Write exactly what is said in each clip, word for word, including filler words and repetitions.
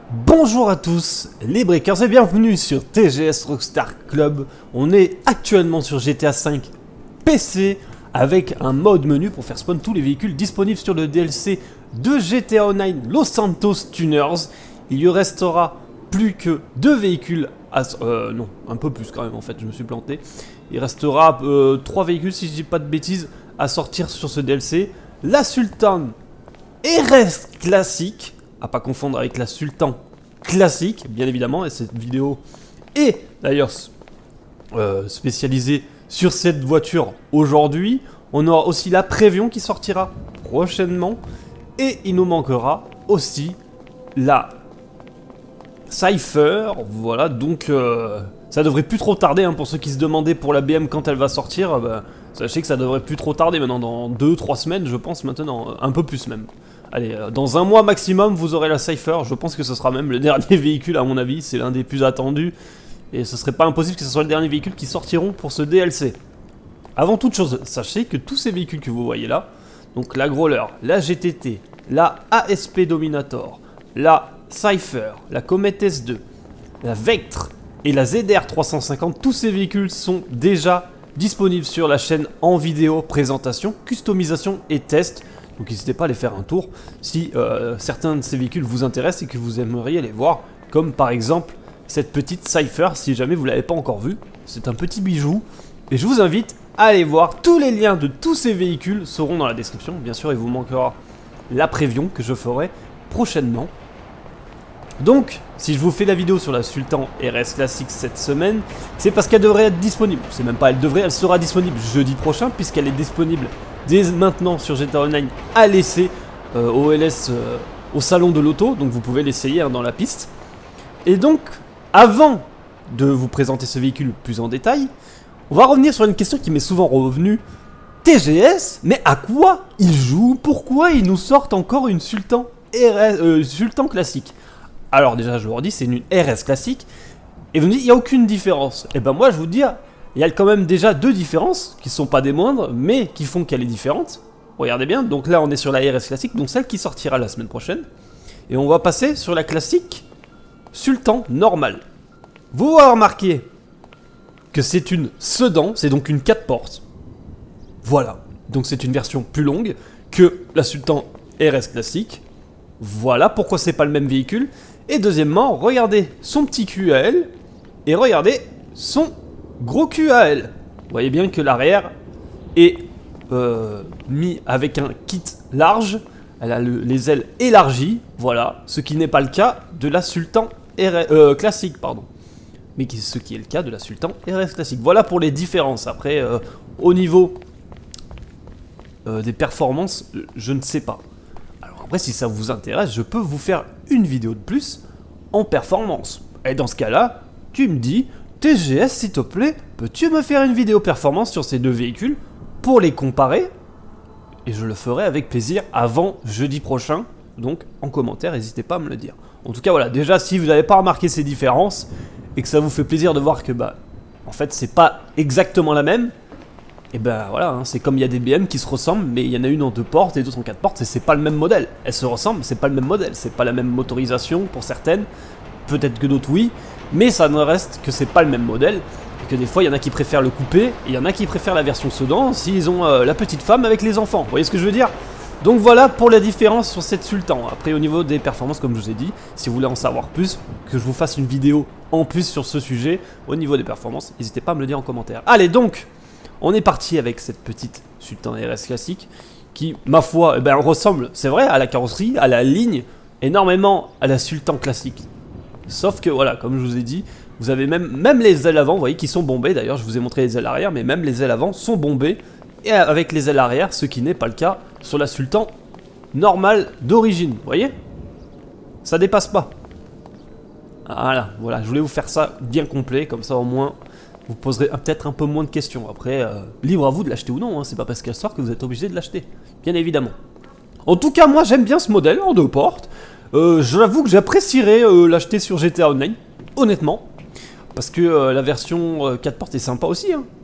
Bonjour à tous les breakers et bienvenue sur T G S Rockstar Club. On est actuellement sur G T A cinq P C avec un mode menu pour faire spawn tous les véhicules disponibles sur le D L C de G T A Online Los Santos Tuners. Il y restera plus que deux véhicules, à, euh, non, un peu plus quand même en fait, je me suis planté. Il restera euh, trois véhicules si je dis pas de bêtises à sortir sur ce D L C. La Sultan R S classique, à pas confondre avec la Sultan classique, bien évidemment, et cette vidéo est d'ailleurs euh, spécialisée sur cette voiture aujourd'hui. On aura aussi la Prévion qui sortira prochainement, et il nous manquera aussi la Cypher. Voilà, donc euh, ça devrait plus trop tarder, hein, pour ceux qui se demandaient pour la B M quand elle va sortir. Bah, sachez que ça devrait plus trop tarder maintenant, dans deux trois semaines je pense, maintenant, un peu plus même. Allez, dans un mois maximum, vous aurez la Cypher. Je pense que ce sera même le dernier véhicule, à mon avis. C'est l'un des plus attendus. Et ce serait pas impossible que ce soit le dernier véhicule qui sortiront pour ce D L C. Avant toute chose, sachez que tous ces véhicules que vous voyez là, donc la Growler, la G T T, la A S P Dominator, la Cypher, la Comet S deux, la Vectre et la Z R trois cent cinquante, tous ces véhicules sont déjà disponibles sur la chaîne en vidéo, présentation, customisation et test. Donc n'hésitez pas à aller faire un tour si euh, certains de ces véhicules vous intéressent et que vous aimeriez les voir, comme par exemple cette petite Cypher, si jamais vous ne l'avez pas encore vue. C'est un petit bijou et je vous invite à aller voir. Tous les liens de tous ces véhicules seront dans la description. Bien sûr, il vous manquera la Prévion que je ferai prochainement. Donc, si je vous fais la vidéo sur la Sultan R S Classique cette semaine, c'est parce qu'elle devrait être disponible. C'est même pas elle devrait, elle sera disponible jeudi prochain, puisqu'elle est disponible dès maintenant sur G T A Online à l'essai euh, au L S, euh, au salon de l'auto. Donc vous pouvez l'essayer, hein, dans la piste. Et donc, avant de vous présenter ce véhicule plus en détail, on va revenir sur une question qui m'est souvent revenue. T G S, mais à quoi ils jouent? Pourquoi ils nous sortent encore une Sultan, R S, euh, Sultan classique? Alors déjà, je vous redis, c'est une R S classique. Et vous me dites, il n'y a aucune différence. Et ben moi, je vous dis, il y a quand même déjà deux différences, qui ne sont pas des moindres, mais qui font qu'elle est différente. Regardez bien, donc là, on est sur la R S classique, donc celle qui sortira la semaine prochaine. Et on va passer sur la classique Sultan normale. Vous avez remarqué que c'est une sedan, c'est donc une quatre portes. Voilà, donc c'est une version plus longue que la Sultan R S classique. Voilà pourquoi c'est pas le même véhicule. Et deuxièmement, regardez son petit cul à elle et regardez son gros cul à elle. Vous voyez bien que l'arrière est euh, mis avec un kit large. Elle a le, les ailes élargies, voilà, ce qui n'est pas le cas de la Sultan R S, euh, classique, pardon. Mais qui, ce qui est le cas de la Sultan R S classique. Voilà pour les différences. Après, euh, au niveau euh, des performances, je ne sais pas. Après, si ça vous intéresse, je peux vous faire une vidéo de plus en performance. Et dans ce cas-là, tu me dis, T G S, s'il te plaît, peux-tu me faire une vidéo performance sur ces deux véhicules pour les comparer? Et je le ferai avec plaisir avant jeudi prochain. Donc, en commentaire, n'hésitez pas à me le dire. En tout cas, voilà, déjà, si vous n'avez pas remarqué ces différences et que ça vous fait plaisir de voir que, bah, en fait, c'est pas exactement la même. Et ben voilà, hein, c'est comme il y a des B M qui se ressemblent, mais il y en a une en deux portes et d'autres en quatre portes, et c'est pas le même modèle. Elles se ressemblent, c'est pas le même modèle, c'est pas la même motorisation pour certaines, peut-être que d'autres oui, mais ça ne reste que c'est pas le même modèle, et que des fois il y en a qui préfèrent le coupé, et il y en a qui préfèrent la version sedan s'ils ont euh, la petite femme avec les enfants, vous voyez ce que je veux dire? Donc voilà pour la différence sur cette Sultan. Après au niveau des performances, comme je vous ai dit, si vous voulez en savoir plus, que je vous fasse une vidéo en plus sur ce sujet, au niveau des performances, n'hésitez pas à me le dire en commentaire. Allez donc, on est parti avec cette petite Sultan R S classique qui, ma foi, eh ben, ressemble, c'est vrai, à la carrosserie, à la ligne, énormément à la Sultan classique. Sauf que, voilà, comme je vous ai dit, vous avez même, même les ailes avant, vous voyez, qui sont bombées. D'ailleurs, je vous ai montré les ailes arrière, mais même les ailes avant sont bombées. Et avec les ailes arrière, ce qui n'est pas le cas sur la Sultan normale d'origine, vous voyez? Ça dépasse pas. Voilà, voilà, je voulais vous faire ça bien complet, comme ça au moins... vous poserez peut-être un peu moins de questions. Après, euh, libre à vous de l'acheter ou non, hein. C'est pas parce qu'elle sort que vous êtes obligé de l'acheter, bien évidemment. En tout cas, moi j'aime bien ce modèle en deux portes. Euh, J'avoue que j'apprécierais euh, l'acheter sur G T A Online, honnêtement. Parce que euh, la version euh, quatre portes est sympa aussi, hein.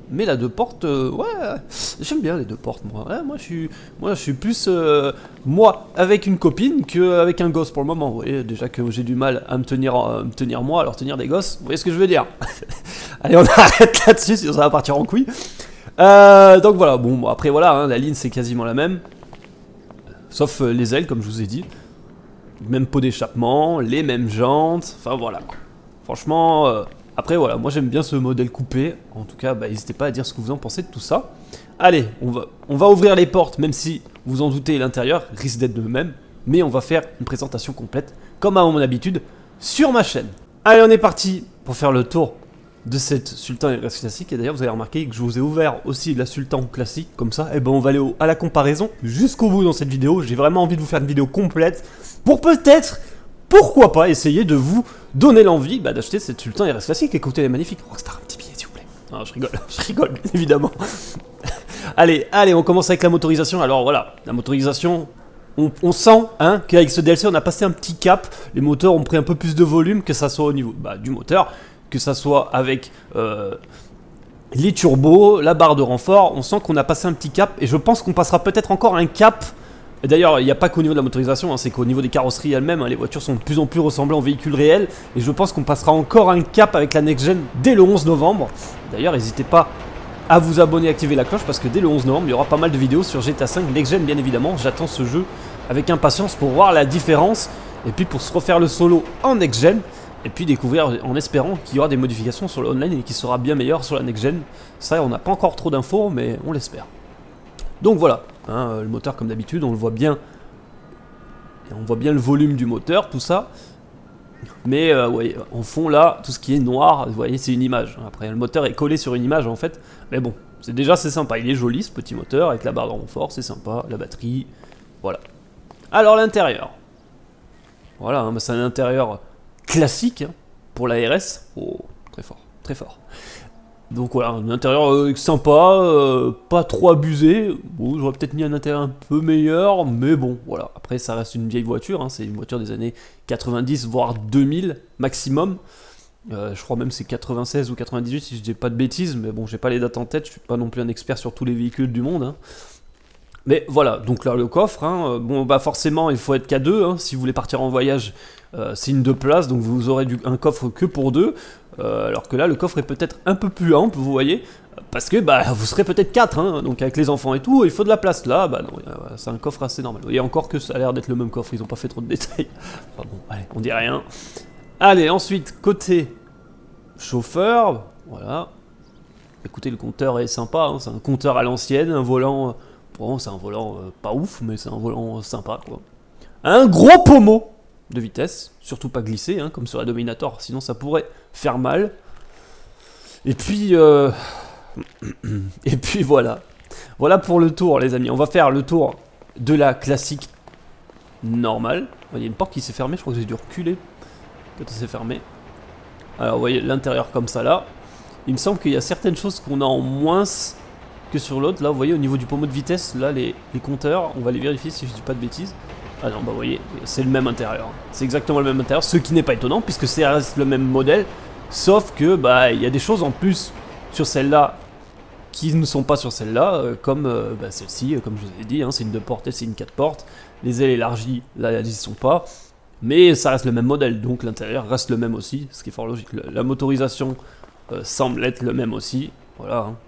mais la deux portes, euh, ouais, j'aime bien les deux portes, moi. Ouais, moi, je suis, moi, je suis plus euh, moi avec une copine qu'avec un gosse pour le moment. Vous voyez, déjà que j'ai du mal à me tenir, à me tenir moi, alors tenir des gosses. Vous voyez ce que je veux dire? Allez, on arrête là-dessus, sinon ça va partir en couille. Euh, donc voilà, bon, bon après voilà, hein, la ligne c'est quasiment la même, sauf euh, les ailes comme je vous ai dit. Même pot d'échappement, les mêmes jantes, enfin voilà. Franchement, euh, après voilà, moi j'aime bien ce modèle coupé. En tout cas, bah, n'hésitez pas à dire ce que vous en pensez de tout ça. Allez, on va, on va ouvrir les portes, même si vous en doutez, l'intérieur risque d'être le même. Mais on va faire une présentation complète, comme à mon habitude, sur ma chaîne. Allez, on est parti pour faire le tour de cette Sultan R S classique. Et d'ailleurs, vous avez remarqué que je vous ai ouvert aussi la Sultan classique, comme ça. Et ben on va aller au, à la comparaison jusqu'au bout dans cette vidéo. J'ai vraiment envie de vous faire une vidéo complète pour peut-être, pourquoi pas, essayer de vous donner l'envie bah, d'acheter cette Sultan R S classique. Écoutez, elle est magnifique. Rockstar, un petit billet, s'il vous plaît. Non, je rigole, je rigole, bien évidemment. allez, allez, on commence avec la motorisation. Alors voilà, la motorisation, on, on sent hein, qu'avec ce D L C, on a passé un petit cap. Les moteurs ont pris un peu plus de volume, que ça soit au niveau bah, du moteur, que ça soit avec euh, les turbos, la barre de renfort. On sent qu'on a passé un petit cap et je pense qu'on passera peut-être encore un cap. Et d'ailleurs, il n'y a pas qu'au niveau de la motorisation, hein, c'est qu'au niveau des carrosseries elles-mêmes, hein, les voitures sont de plus en plus ressemblées en véhicules réels. Et je pense qu'on passera encore un cap avec la next-gen dès le onze novembre. D'ailleurs, n'hésitez pas à vous abonner et activer la cloche parce que dès le onze novembre, il y aura pas mal de vidéos sur G T A cinq next-gen, bien évidemment. J'attends ce jeu avec impatience pour voir la différence et puis pour se refaire le solo en next-gen. Et puis découvrir en espérant qu'il y aura des modifications sur le online et qu'il sera bien meilleur sur la next-gen. Ça, on n'a pas encore trop d'infos, mais on l'espère. Donc voilà, hein, le moteur comme d'habitude, on le voit bien. Et on voit bien le volume du moteur, tout ça. Mais euh, ouais, en fond là, tout ce qui est noir, vous voyez, c'est une image. Après, le moteur est collé sur une image en fait. Mais bon, c'est déjà c'est sympa. Il est joli ce petit moteur avec la barre de renfort, c'est sympa. La batterie, voilà. Alors l'intérieur. Voilà, hein, c'est un intérieur classique hein, pour la R S. Oh, très fort, très fort. Donc voilà, un intérieur euh, sympa, euh, pas trop abusé. Bon, j'aurais peut-être mis un intérieur un peu meilleur, mais bon, voilà. Après, ça reste une vieille voiture, hein, c'est une voiture des années quatre-vingt-dix, voire deux mille maximum. Euh, je crois même c'est quatre-vingt-seize ou quatre-vingt-dix-huit si je dis pas de bêtises, mais bon, j'ai pas les dates en tête, je suis pas non plus un expert sur tous les véhicules du monde. Hein. Mais voilà, donc là le coffre, hein, bon bah forcément il faut être qu'à deux, hein, si vous voulez partir en voyage, euh, c'est une deux places, donc vous aurez du, un coffre que pour deux, euh, alors que là le coffre est peut-être un peu plus ample, vous voyez, parce que bah vous serez peut-être quatre, hein, donc avec les enfants et tout, il faut de la place là, bah non, euh, c'est un coffre assez normal, et encore que ça a l'air d'être le même coffre, ils ont pas fait trop de détails, enfin bon, allez, on dit rien. Allez, ensuite, côté chauffeur, voilà, écoutez le compteur est sympa, hein, c'est un compteur à l'ancienne, un volant... Bon, c'est un volant euh, pas ouf, mais c'est un volant euh, sympa, quoi. Un gros pommeau de vitesse, surtout pas glisser, hein, comme sur la Dominator, sinon ça pourrait faire mal. Et puis, euh... et puis voilà. Voilà pour le tour, les amis. On va faire le tour de la classique normale. Il y a une porte qui s'est fermée, je crois que j'ai dû reculer quand elle s'est fermée. Alors, vous voyez l'intérieur comme ça, là. Il me semble qu'il y a certaines choses qu'on a en moins... que sur l'autre. Là vous voyez au niveau du pommeau de vitesse, là les, les compteurs, on va les vérifier si je dis pas de bêtises. Ah non, bah vous voyez, c'est le même intérieur, c'est exactement le même intérieur, ce qui n'est pas étonnant puisque c'est reste le même modèle, sauf que bah il y a des choses en plus sur celle-là qui ne sont pas sur celle-là, euh, comme euh, bah, celle-ci, euh, comme je vous ai dit, hein, c'est une deux portes, c'est une quatre portes, les ailes élargies, là elles n'y sont pas, mais ça reste le même modèle, donc l'intérieur reste le même aussi, ce qui est fort logique. La, la motorisation euh, semble être le même aussi, voilà. Hein.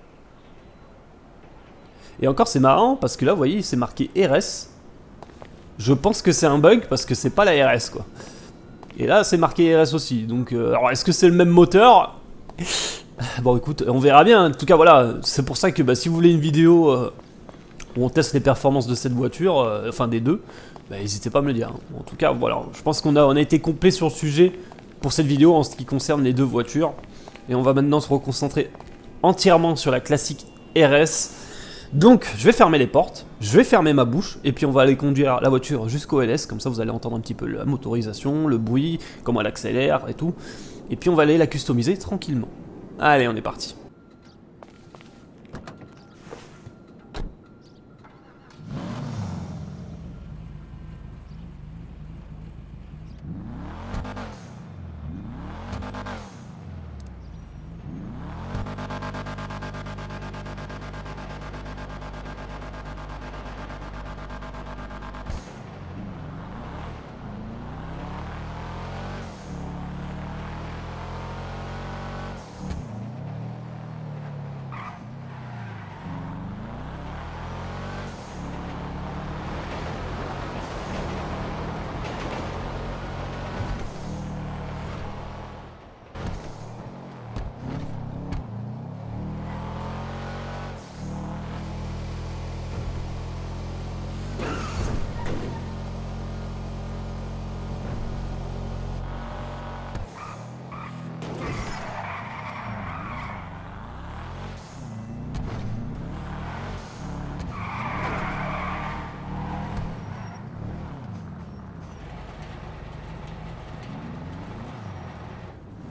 Et encore c'est marrant parce que là vous voyez c'est marqué R S. Je pense que c'est un bug parce que c'est pas la R S quoi. Et là c'est marqué R S aussi. Donc euh, alors est-ce que c'est le même moteur? Bon écoute on verra bien. En tout cas voilà c'est pour ça que bah, si vous voulez une vidéo euh, où on teste les performances de cette voiture, euh, enfin des deux, bah, n'hésitez pas à me le dire. En tout cas voilà je pense qu'on a, on a été complet sur le sujet pour cette vidéo en ce qui concerne les deux voitures. Et on va maintenant se reconcentrer entièrement sur la classique R S. Donc je vais fermer les portes, je vais fermer ma bouche et puis on va aller conduire la voiture jusqu'au L S, comme ça vous allez entendre un petit peu la motorisation, le bruit, comment elle accélère et tout. Et puis on va aller la customiser tranquillement. Allez, on est parti.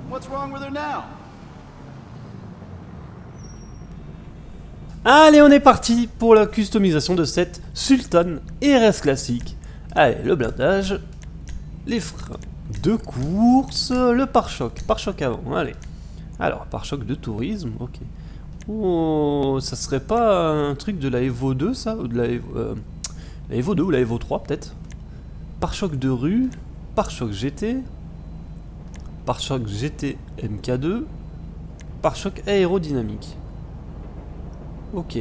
What's wrong with her now? Allez, on est parti pour la customisation de cette Sultan R S classique. Allez, le blindage, les freins de course, le pare-choc, pare-choc avant, allez. Alors, pare-choc de tourisme, ok. Oh, ça serait pas un truc de la Evo deux, ça? Ou de la Evo, euh, la Evo deux ou la Evo trois, peut-être? Pare-choc de rue, pare-choc G T, pare-choc G T M K deux, pare-choc aérodynamique. Ok.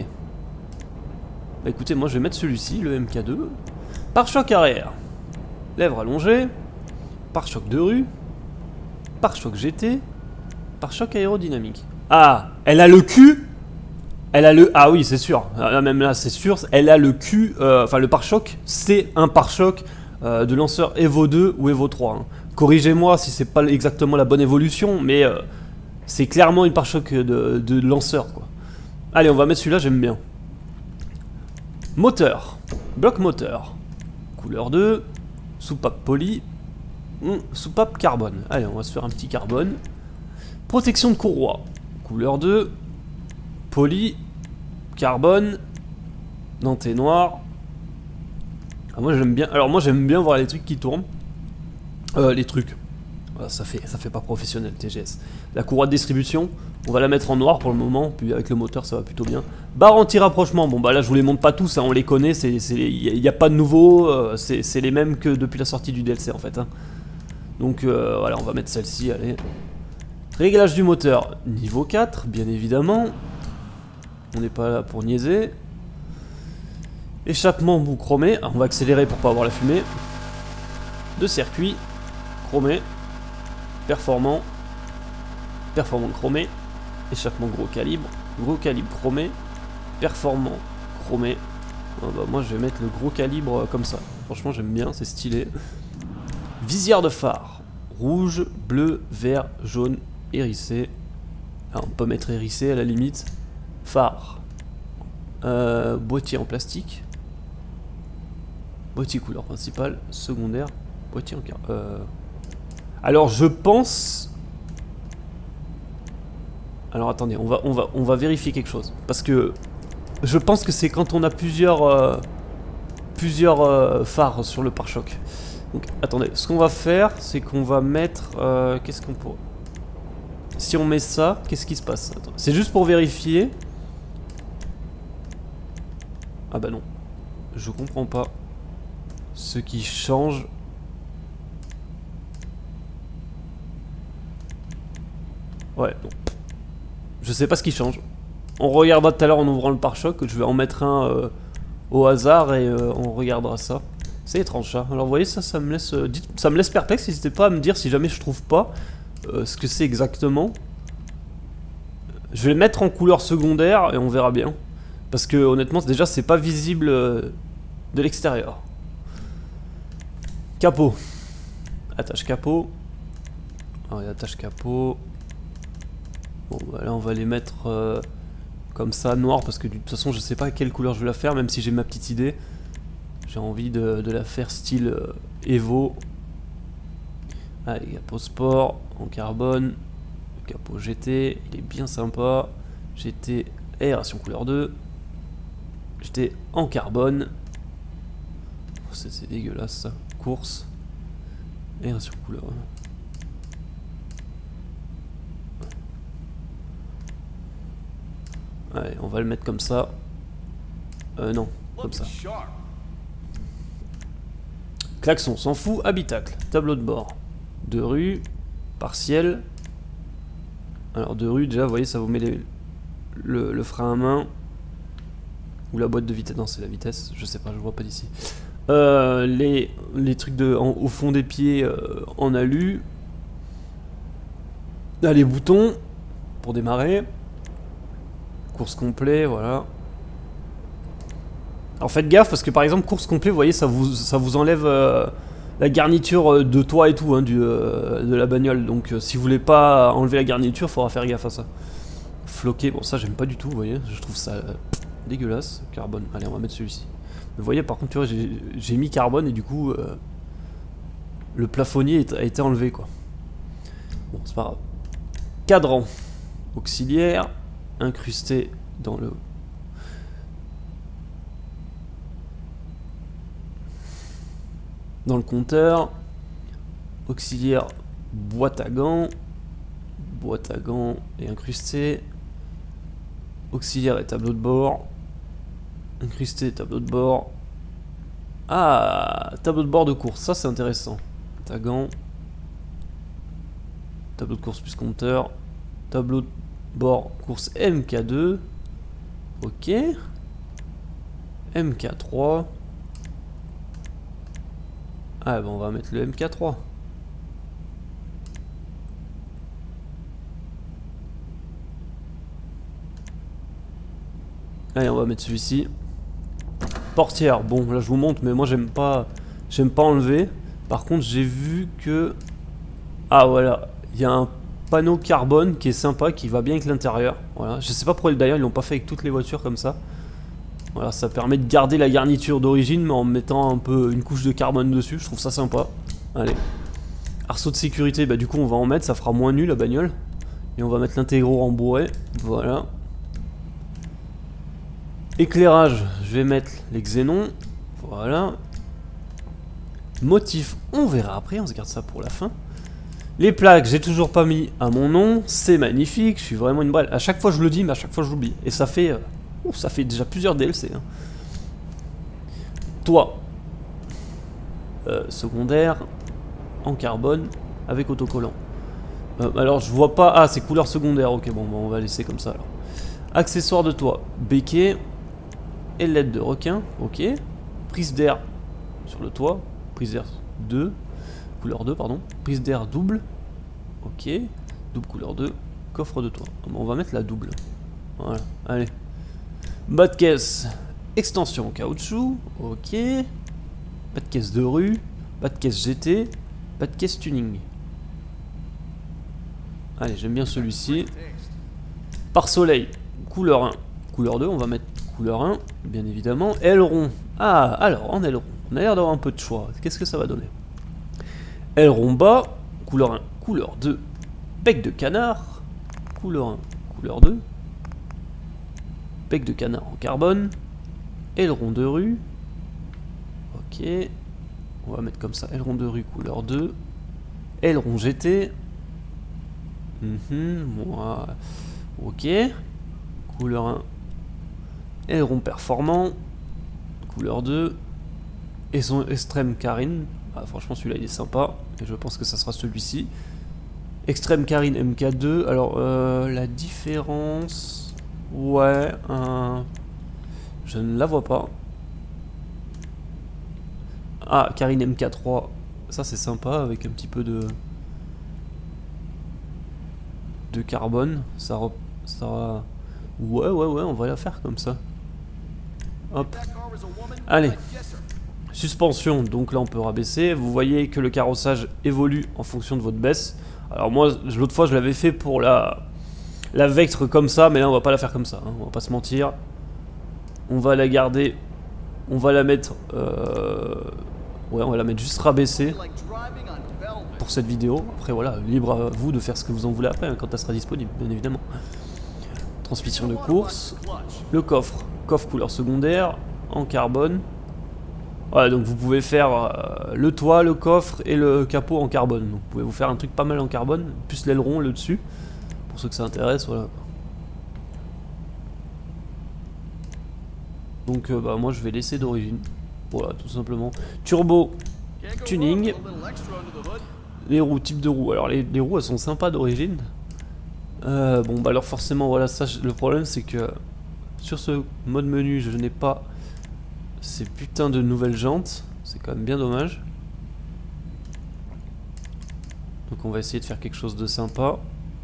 Bah écoutez, moi je vais mettre celui-ci, le M K deux. Pare-choc arrière, lèvres allongées, pare-choc de rue, pare-choc G T, pare-choc aérodynamique. Ah, elle a le cul. Elle a le... Ah oui, c'est sûr. Ah, même là, c'est sûr. Elle a le cul... Euh, enfin, le pare-choc, c'est un pare-choc euh, de lanceur Evo deux ou Evo trois. Hein. Corrigez-moi si c'est pas exactement la bonne évolution, mais euh, c'est clairement une pare-choc de, de lanceur, quoi. Allez, on va mettre celui-là, j'aime bien. Moteur. Bloc moteur. Couleur deux. Soupape poly. Hum, soupape carbone. Allez, on va se faire un petit carbone. Protection de courroie. Couleur deux. Poly. Carbone. Denté noir. Ah, moi j'aime bien. Alors moi j'aime bien voir les trucs qui tournent. Euh, les trucs. Voilà, ça fait, ça fait pas professionnel T G S. La courroie de distribution, on va la mettre en noir pour le moment, puis avec le moteur ça va plutôt bien. Barre anti-rapprochement, bon bah là je vous les montre pas tous, hein, on les connaît, il n'y a, a pas de nouveau, euh, c'est les mêmes que depuis la sortie du D L C en fait. Hein. Donc euh, voilà, on va mettre celle-ci, allez. Réglage du moteur, niveau quatre, bien évidemment. On n'est pas là pour niaiser. Échappement bout chromé, on va accélérer pour pas avoir la fumée. De circuit, chromé. Performant. Performant chromé. Échappement gros calibre. Gros calibre chromé. Performant chromé. Ah bah moi je vais mettre le gros calibre euh, comme ça. Franchement j'aime bien, c'est stylé. Visière de phare. Rouge, bleu, vert, jaune, hérissé. Ah, on peut mettre hérissé à la limite. Phare. Euh, boîtier en plastique. Boîtier couleur principale. Secondaire. Boîtier en car... Euh... Alors je pense... Alors attendez, on va, on, va, on va vérifier quelque chose. Parce que je pense que c'est quand on a plusieurs, euh, plusieurs euh, phares sur le pare-choc. Donc attendez, ce qu'on va faire, c'est qu'on va mettre... Euh, qu'est-ce qu'on peut... Si on met ça, qu'est-ce qui se passe? C'est juste pour vérifier. Ah bah non. Je comprends pas. Ce qui change... Ouais, non. Je sais pas ce qui change. On regardera tout à l'heure en ouvrant le pare-choc. Je vais en mettre un euh, au hasard et euh, on regardera ça. C'est étrange ça. Alors vous voyez ça, ça me laisse, euh, dites, ça me laisse perplexe. N'hésitez pas à me dire si jamais je trouve pas euh, ce que c'est exactement. Je vais le mettre en couleur secondaire et on verra bien. Parce que honnêtement déjà c'est pas visible euh, de l'extérieur. Capot. Attache capot. Ah oui, attache capot. Bon bah là on va les mettre euh, comme ça, noir, parce que de toute façon je sais pas quelle couleur je vais la faire, même si j'ai ma petite idée. J'ai envie de, de la faire style euh, Evo. Allez, capot sport en carbone. Capot G T, il est bien sympa. G T aération couleur deux. G T en carbone. Oh, c'est dégueulasse ça. Course. Aération couleur un. Allez, on va le mettre comme ça. Euh, non, comme ça. Klaxon, s'en fout. Habitacle, tableau de bord. De rue, partiel. Alors, de rue, déjà, vous voyez, ça vous met les, le, le frein à main. Ou la boîte de vitesse. Non, c'est la vitesse. Je sais pas, je vois pas d'ici. Euh, les, les trucs de, en, au fond des pieds euh, en alu. Là, les boutons pour démarrer. Course complet, voilà. Alors faites gaffe parce que par exemple course complet, vous voyez, ça vous, ça vous enlève euh, la garniture de toit et tout hein, du, euh, de la bagnole. Donc euh, si vous voulez pas enlever la garniture, il faudra faire gaffe à ça. Floqué, bon ça j'aime pas du tout, vous voyez, je trouve ça euh, dégueulasse. Carbone, allez on va mettre celui-ci. Vous voyez par contre, tu vois, j'ai mis carbone et du coup euh, le plafonnier a été enlevé quoi. Bon c'est pas grave. Cadran auxiliaire incrusté dans le dans le compteur. Auxiliaire boîte à gants, boîte à gants et incrusté. Auxiliaire et tableau de bord, incrusté tableau de bord. Ah, tableau de bord de course, ça c'est intéressant. Boîte à gants, tableau de course plus compteur, tableau de bord course M K deux, ok, M K trois. Ah ben on va mettre le M K trois. Allez, on va mettre celui-ci. Portière, bon là je vous montre, mais moi j'aime pas j'aime pas enlever. Par contre j'ai vu que... Ah voilà, il y a un panneau carbone qui est sympa, qui va bien avec l'intérieur. Voilà, je sais pas pourquoi d'ailleurs ils l'ont pas fait avec toutes les voitures comme ça. Voilà, ça permet de garder la garniture d'origine mais en mettant un peu une couche de carbone dessus, je trouve ça sympa. Allez. Arceau de sécurité, bah du coup on va en mettre, ça fera moins nu la bagnole. Et on va mettre l'intégro rembourré, voilà. Éclairage, je vais mettre les xénons, voilà. Motif, on verra après, on se garde ça pour la fin. Les plaques, j'ai toujours pas mis à mon nom, c'est magnifique, je suis vraiment une balle. À chaque fois je le dis, mais à chaque fois je l'oublie. Et ça fait, euh, oh, ça fait déjà plusieurs D L C. Hein. Toit, euh, secondaire, en carbone, avec autocollant. Euh, alors je vois pas, ah c'est couleur secondaire, ok bon, bon on va laisser comme ça alors. Accessoires de toit, béquet, ailette de requin, ok. Prise d'air sur le toit, prise d'air deux, couleur deux pardon, prise d'air double, ok, double couleur deux, coffre de toit. Bon, on va mettre la double, voilà, allez. Bas de caisse, extension caoutchouc, ok. Bas de caisse de rue, bas de caisse G T, bas de caisse tuning. Allez, j'aime bien celui-ci. Pare soleil, couleur un, couleur deux, on va mettre couleur un, bien évidemment. Aileron, ah, alors en aileron, on a l'air d'avoir un peu de choix. Qu'est-ce que ça va donner? Aileron bas, couleur un, couleur deux, bec de canard, couleur un, couleur deux, bec de canard en carbone, aileron de rue, ok, on va mettre comme ça, aileron de rue, couleur deux, aileron G T, mm-hmm, moi, ok, couleur un, aileron performant, couleur deux, et son extrême carine, ah, franchement celui-là il est sympa, et je pense que ça sera celui-ci. Extrême carine M K deux, alors euh, la différence, ouais, un... je ne la vois pas. Ah, carine M K trois, ça c'est sympa avec un petit peu de de carbone, ça, re... ça... ouais ouais ouais, on va la faire comme ça. Hop, allez. Suspension, donc là on peut rabaisser. Vous voyez que le carrossage évolue en fonction de votre baisse. Alors moi, l'autre fois je l'avais fait pour la la Vectre comme ça, mais là on va pas la faire comme ça, hein, on va pas se mentir. On va la garder, on va la mettre, euh... ouais, on va la mettre juste rabaissée pour cette vidéo. Après voilà, libre à vous de faire ce que vous en voulez après, hein, quand elle sera disponible, bien évidemment. Transmission de course, le coffre, coffre couleur secondaire, en carbone. Voilà, donc vous pouvez faire euh, le toit, le coffre et le capot en carbone. Donc vous pouvez vous faire un truc pas mal en carbone, plus l'aileron, le dessus, pour ceux que ça intéresse, voilà. Donc euh, bah moi je vais laisser d'origine, voilà tout simplement. Turbo, tuning, les roues, type de roues. Alors les, les roues elles sont sympas d'origine. Euh, bon bah alors forcément voilà, ça le problème c'est que sur ce mode menu je n'ai pas ces putains de nouvelles jantes, c'est quand même bien dommage. Donc on va essayer de faire quelque chose de sympa.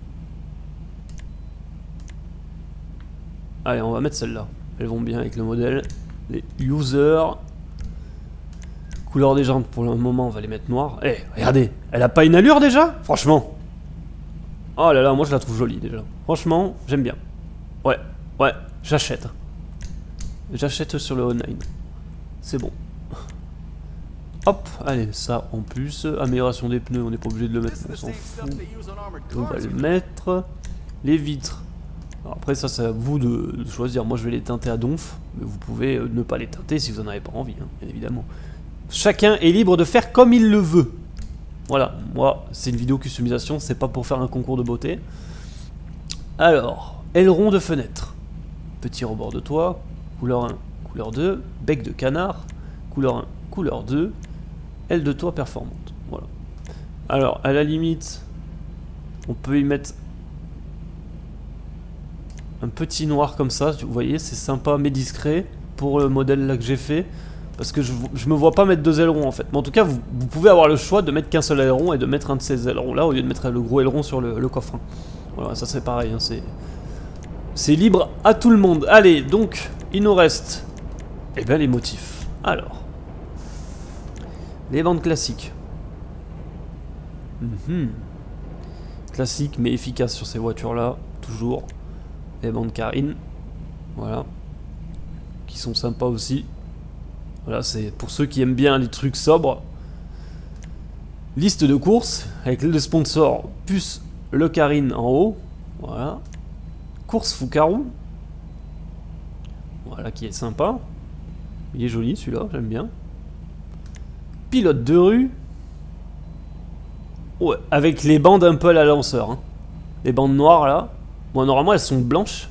Allez, on va mettre celles-là, elles vont bien avec le modèle. Les users, couleur des jantes pour le moment on va les mettre noires. Eh, hey, regardez, elle a pas une allure déjà? Franchement. Oh là là, moi je la trouve jolie déjà. Franchement, j'aime bien. Ouais, ouais, j'achète. J'achète sur le online. C'est bon. Hop, allez, ça en plus. Amélioration des pneus, on n'est pas obligé de le mettre, on s'en fout. On va le mettre. Les vitres. Alors après, ça, c'est à vous de, de choisir. Moi, je vais les teinter à donf, mais vous pouvez euh, ne pas les teinter si vous n'en avez pas envie, hein, bien évidemment. Chacun est libre de faire comme il le veut. Voilà, moi, c'est une vidéo customisation, c'est pas pour faire un concours de beauté. Alors, aileron de fenêtre. Petit rebord de toit, couleur un, couleur deux, bec de canard, couleur un, couleur deux, aile de toit performante. Voilà. Alors, à la limite, on peut y mettre un petit noir comme ça, vous voyez, c'est sympa mais discret pour le modèle là que j'ai fait. Parce que je, je me vois pas mettre deux ailerons en fait. Mais en tout cas, vous, vous pouvez avoir le choix de mettre qu'un seul aileron et de mettre un de ces ailerons là au lieu de mettre le gros aileron sur le, le coffre. Voilà, ça c'est pareil, hein, c'est... C'est libre à tout le monde. Allez, donc, il nous reste... Eh bien, les motifs. Alors... Les bandes classiques. Mm-hmm. Classiques mais efficaces sur ces voitures là, toujours. Les bandes Carine, voilà, qui sont sympas aussi. Voilà, c'est pour ceux qui aiment bien les trucs sobres. Liste de courses avec le sponsor plus le Carine en haut, voilà. Course Foucarou, voilà, qui est sympa. Il est joli celui-là, j'aime bien. Pilote de rue, ouais, avec les bandes un peu à la lanceur, hein. Les bandes noires là. Bon, normalement elles sont blanches.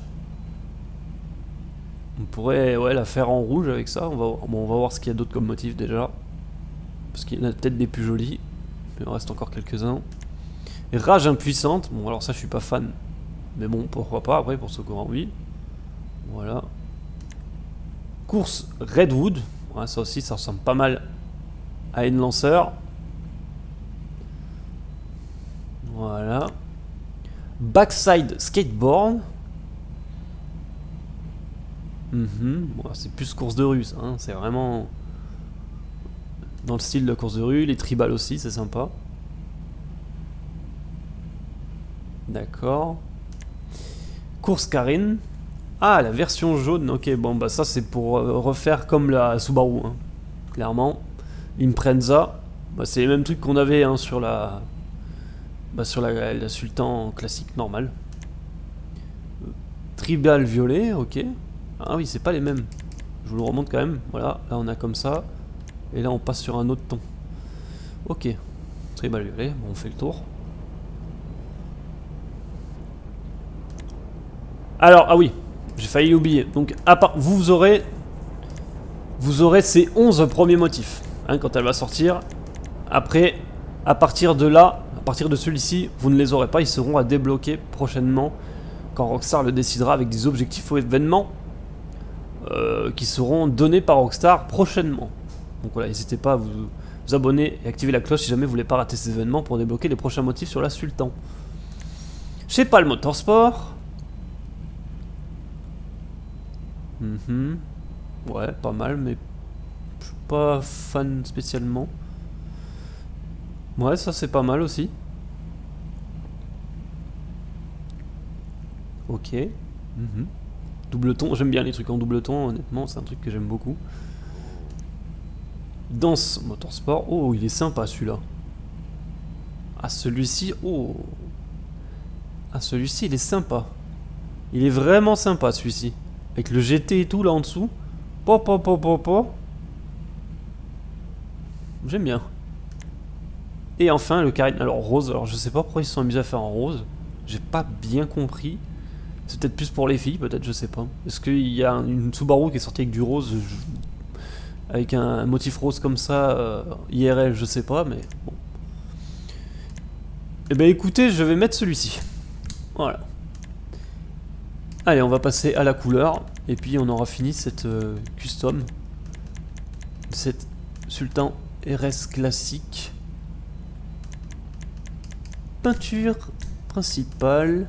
On pourrait ouais, la faire en rouge avec ça. On va, bon, on va voir ce qu'il y a d'autre comme motif déjà. Parce qu'il y en a peut-être des plus jolis. Mais il en reste encore quelques-uns. Rage impuissante. Bon, alors ça je suis pas fan. Mais bon, pourquoi pas après pour ceux qui ont envie. Voilà. Course Redwood. Ouais, ça aussi ça ressemble pas mal à une lanceur. Voilà. Backside Skateboard. Mm-hmm. Bon, c'est plus course de rue ça, hein. C'est vraiment dans le style de course de rue. Les tribales aussi, c'est sympa. D'accord. Course Carine. Ah, la version jaune. Ok, bon bah ça c'est pour euh, refaire comme la Subaru, hein. Clairement. Impreza. Bah, c'est les mêmes trucs qu'on avait, hein, sur la... Bah, sur la, la Sultan classique normale. Tribal violet, ok. Ah oui, c'est pas les mêmes. Je vous le remonte quand même. Voilà, là on a comme ça. Et là on passe sur un autre ton. Ok. Tribal violet, bon, on fait le tour. Alors, ah oui, j'ai failli oublier. Donc, à part, vous aurez... Vous aurez ces onze premiers motifs, hein, quand elle va sortir. Après, à partir de là... À partir de celui-ci, vous ne les aurez pas, ils seront à débloquer prochainement quand Rockstar le décidera avec des objectifs ou événements euh, qui seront donnés par Rockstar prochainement. Donc voilà, n'hésitez pas à vous, vous abonner et activer la cloche si jamais vous voulez pas rater ces événements pour débloquer les prochains motifs sur la Sultan. Chez Pal Motorsport. Mm-hmm. Ouais, pas mal, mais je suis pas fan spécialement. Ouais, ça c'est pas mal aussi. Ok. Mm-hmm. Double ton, j'aime bien les trucs en double ton, honnêtement, c'est un truc que j'aime beaucoup. Danse Motorsport, oh il est sympa celui-là. Ah celui-ci, oh. Ah celui-ci il est sympa. Il est vraiment sympa celui-ci. Avec le G T et tout là en dessous. Po po po po po. J'aime bien. Et enfin le Carine, alors rose, alors je sais pas pourquoi ils se sont amusés à faire en rose. J'ai pas bien compris. C'est peut-être plus pour les filles, peut-être, je sais pas. Est-ce qu'il y a une Subaru qui est sortie avec du rose, je... avec un, un motif rose comme ça, euh, I R L, je sais pas, mais bon. Eh ben écoutez, je vais mettre celui-ci. Voilà. Allez, on va passer à la couleur, et puis on aura fini cette euh, custom. Cette Sultan R S classique. Peinture principale.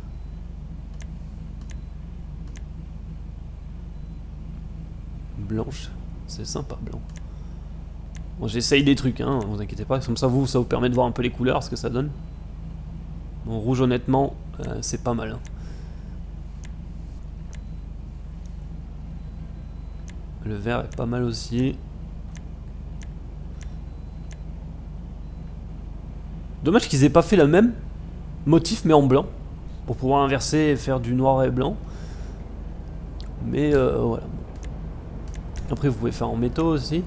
Blanche, c'est sympa blanc. Bon, j'essaye des trucs, hein, vous inquiétez pas, comme ça vous, ça vous permet de voir un peu les couleurs, ce que ça donne. Bon, rouge honnêtement, euh, c'est pas mal. Hein. Le vert est pas mal aussi. Dommage qu'ils aient pas fait le même motif mais en blanc. Pour pouvoir inverser et faire du noir et blanc. Mais euh, voilà. Après vous pouvez faire en métaux aussi.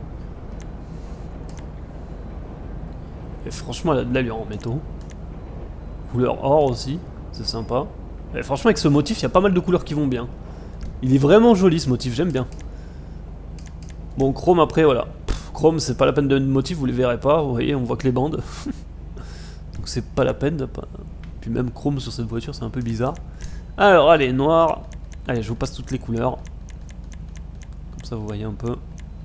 Et franchement elle a de l'allure en métaux. Couleur or aussi, c'est sympa. Et franchement avec ce motif il y a pas mal de couleurs qui vont bien. Il est vraiment joli ce motif, j'aime bien. Bon chrome après voilà. Pff, chrome c'est pas la peine de motif, vous les verrez pas. Vous voyez on voit que les bandes. Donc c'est pas la peine. De pas... Puis même chrome sur cette voiture c'est un peu bizarre. Alors allez noir. Allez je vous passe toutes les couleurs. Comme ça vous voyez un peu.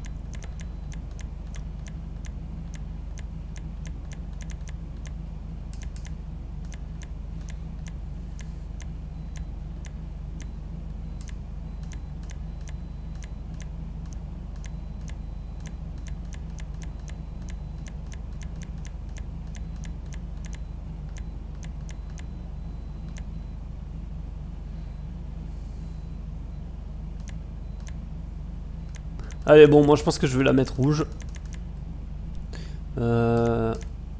Allez bon moi je pense que je vais la mettre rouge. Euh...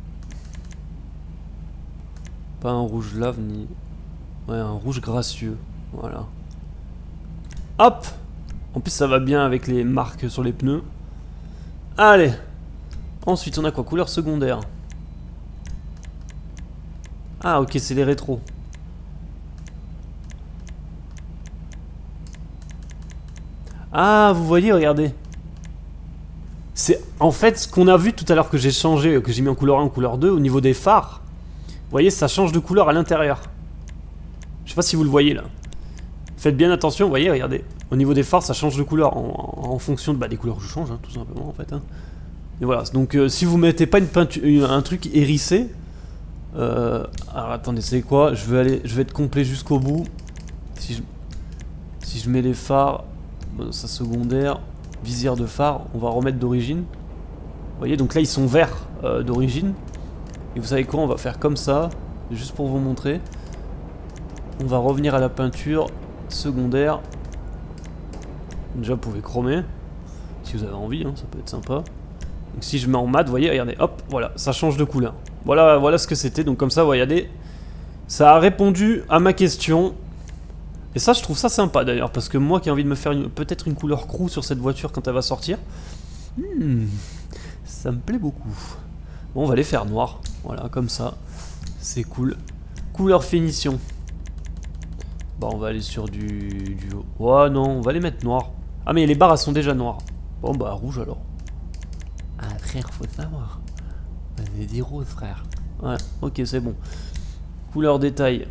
Pas un rouge lave ni... Ouais un rouge gracieux. Voilà. Hop. En plus ça va bien avec les marques sur les pneus. Allez. Ensuite on a quoi? Couleur secondaire. Ah ok c'est les rétros. Ah vous voyez regardez. C'est en fait ce qu'on a vu tout à l'heure que j'ai changé, que j'ai mis en couleur un en couleur deux au niveau des phares. Vous voyez ça change de couleur à l'intérieur. Je sais pas si vous le voyez là. Faites bien attention, vous voyez regardez. Au niveau des phares ça change de couleur en, en, en fonction de, bah, des couleurs que je change hein, tout simplement en fait. Hein. Et voilà donc euh, si vous mettez pas une peinture, un truc hérissé. Euh, alors attendez c'est quoi? Je vais aller, je vais être complet jusqu'au bout. Si je, si je mets les phares, bon, ça secondaire, visière de phare, on va remettre d'origine. Vous voyez donc là ils sont verts euh, d'origine. Et vous savez quoi? On va faire comme ça, juste pour vous montrer. On va revenir à la peinture secondaire. Déjà vous pouvez chromer si vous avez envie, hein, ça peut être sympa. Donc si je mets en mat, vous voyez, regardez, hop, voilà, ça change de couleur. Voilà, voilà ce que c'était, donc comme ça, vous regardez, ça a répondu à ma question. Et ça, je trouve ça sympa d'ailleurs, parce que moi qui ai envie de me faire peut-être une couleur crew sur cette voiture quand elle va sortir, hmm, ça me plaît beaucoup. Bon, on va les faire noirs, voilà, comme ça, c'est cool. Couleur finition. Bah, on va aller sur du... du... Oh non, on va les mettre noirs. Ah, mais les barres, elles sont déjà noires. Bon, bah, rouge alors. Ah, frère, faut savoir. Vas-y, dis rose, frère. Ouais, ok, c'est bon. Couleur détail.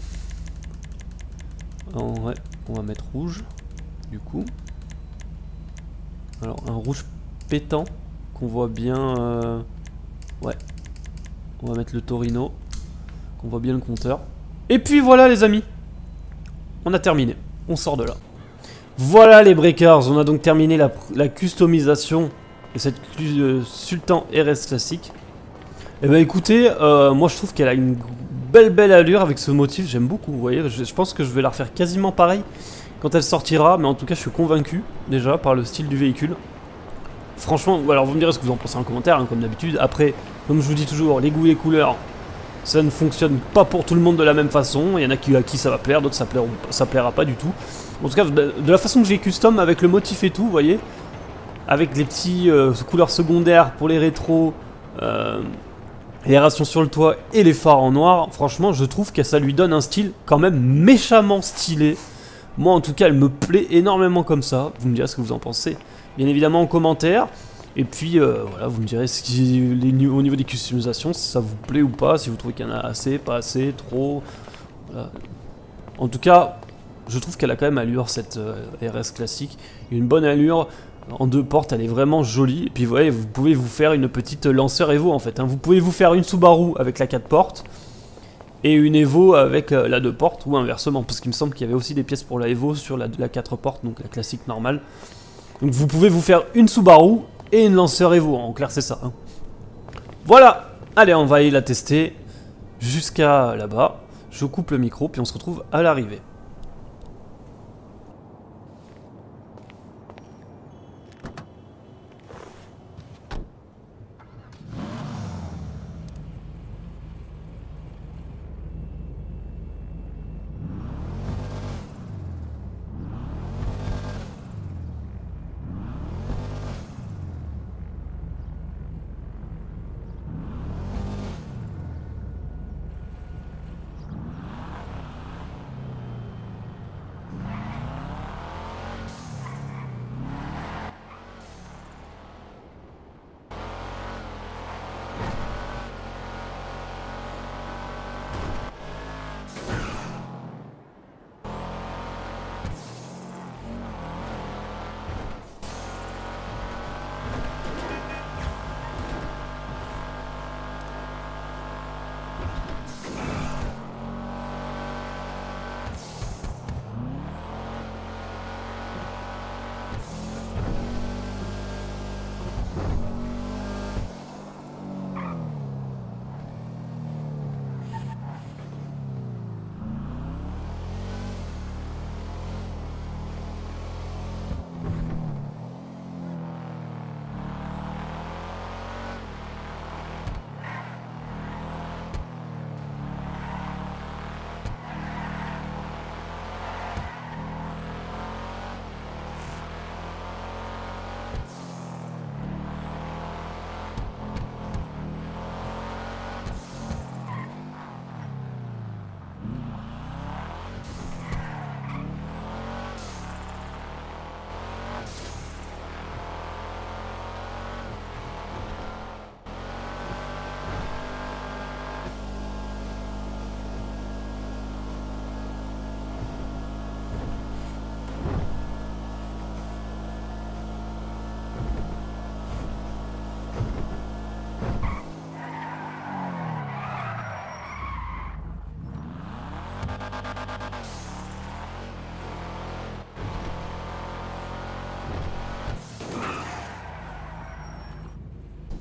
Oh, ouais, on va mettre rouge, du coup. Alors, un rouge pétant, qu'on voit bien... Euh... Ouais. On va mettre le Torino, qu'on voit bien le compteur. Et puis voilà, les amis. On a terminé. On sort de là. Voilà, les breakers. On a donc terminé la, la customisation de cette euh, Sultan R S classique. Et bah écoutez, euh, moi je trouve qu'elle a une belle belle allure avec ce motif, j'aime beaucoup, vous voyez, je, je pense que je vais la refaire quasiment pareil quand elle sortira, mais en tout cas je suis convaincu déjà par le style du véhicule. Franchement, alors vous me direz ce que vous en pensez en commentaire, hein, comme d'habitude. Après, comme je vous dis toujours, les goûts et les couleurs, ça ne fonctionne pas pour tout le monde de la même façon. Il y en a qui, à qui ça va plaire, d'autres ça, plaira, ça plaira pas du tout. En tout cas, de, de la façon que j'ai custom avec le motif et tout, vous voyez, avec les petits euh, couleurs secondaires pour les rétros, euh, les aérations sur le toit et les phares en noir, franchement je trouve que ça lui donne un style quand même méchamment stylé. Moi en tout cas elle me plaît énormément comme ça. Vous me direz ce que vous en pensez bien évidemment en commentaire. Et puis euh, voilà, vous me direz ce qui, les, au niveau des customisations si ça vous plaît ou pas, si vous trouvez qu'il y en a assez, pas assez, trop. Voilà. En tout cas je trouve qu'elle a quand même allure cette euh, R S classique, une bonne allure. En deux portes, elle est vraiment jolie. Et puis vous voyez, vous pouvez vous faire une petite lanceur Evo en fait. Hein. Vous pouvez vous faire une Subaru avec la quatre portes et une Evo avec euh, la deux portes ou inversement. Parce qu'il me semble qu'il y avait aussi des pièces pour la Evo sur la, la quatre portes, donc la classique normale. Donc vous pouvez vous faire une Subaru et une lanceur Evo. En clair, c'est ça. Hein. Voilà. Allez, on va aller la tester jusqu'à là-bas. Je coupe le micro, puis on se retrouve à l'arrivée.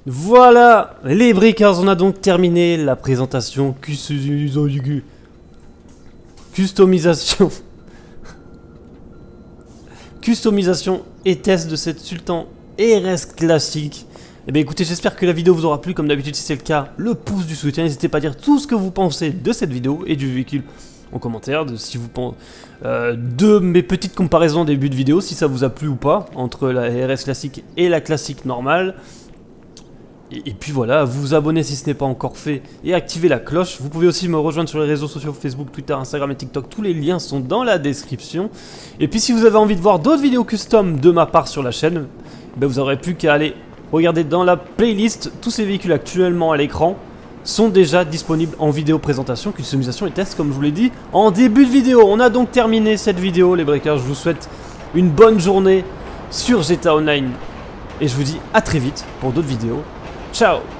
Voilà, les brickers, on a donc terminé la présentation. Customisation. Customisation et test de cette Sultan R S classique. Et bien écoutez, j'espère que la vidéo vous aura plu. Comme d'habitude, si c'est le cas, le pouce du soutien. N'hésitez pas à dire tout ce que vous pensez de cette vidéo et du véhicule en commentaire. De, si vous pensez euh, de mes petites comparaisons en début de vidéo, si ça vous a plu ou pas, entre la R S classique et la classique normale. Et, et puis voilà, vous vous abonnez si ce n'est pas encore fait et activez la cloche. Vous pouvez aussi me rejoindre sur les réseaux sociaux Facebook, Twitter, Instagram et TikTok. Tous les liens sont dans la description. Et puis si vous avez envie de voir d'autres vidéos custom de ma part sur la chaîne, ben vous n'aurez plus qu'à aller regarder dans la playlist. Tous ces véhicules actuellement à l'écran sont déjà disponibles en vidéo présentation, customisation et test comme je vous l'ai dit en début de vidéo. On a donc terminé cette vidéo les breakers. Je vous souhaite une bonne journée sur G T A Online. Et je vous dis à très vite pour d'autres vidéos. Ciao!